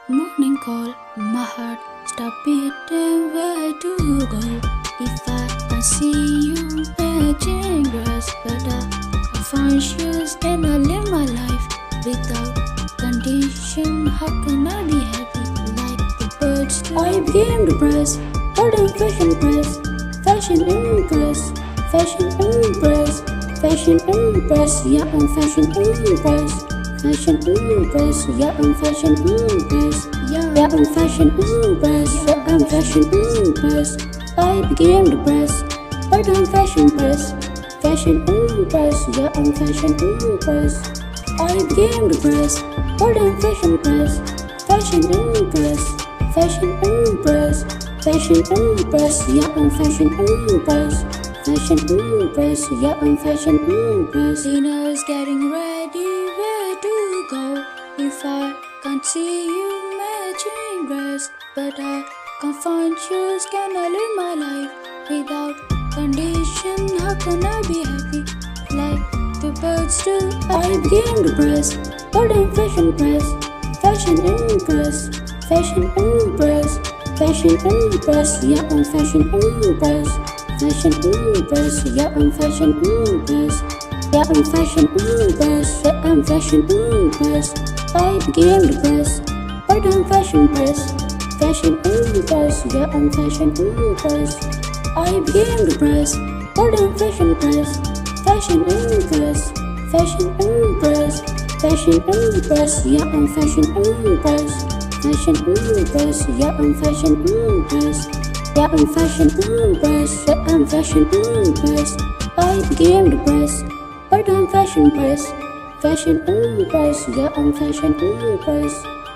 morning call, my heart stop beating. Where to go? If I can see you matching grass, but I find shoes, then I live my life without condition. How can I be happy like the birds do? I became depressed, holding fashion press, fashion impress, fashion impress, fashion impress, yeah I'm fashion impress. Fashion impress, yeah I'm fashion impress, yeah I'm fashion impress, yeah I'm fashion impress. I became depressed, but I'm fashion press, fashion impress, yeah I'm fashion impress. I became depressed, but I'm fashion press, fashion impress, fashion impress, fashion impress, yeah I'm fashion impress, fashion impress, yeah I'm fashion impress. Dinner's getting ready. Go if I can't see you matching dress, but I can't find shoes. Can I live my life without condition? How can I be happy like the birds do? I became depressed, but I'm fashion press, fashion impress, fashion impress, fashion impress, yeah I'm fashion impress, fashion impress, yeah I'm fashion impress. Yeah, I'm fashion impress, yeah, I'm fashion impress. I became depressed, but I'm fashion press, fashion impress, yeah, I'm fashion impress. I became depressed, but I'm fashion press, fashion impress, fashion impress, fashion impress, yeah, I'm fashion impress, fashion impress, yeah, I'm fashion impress. Yeah, I'm fashion impress, yeah, I'm fashion impress. I became depressed, but I'm fashion press, fashion impress, yeah I'm fashion impress.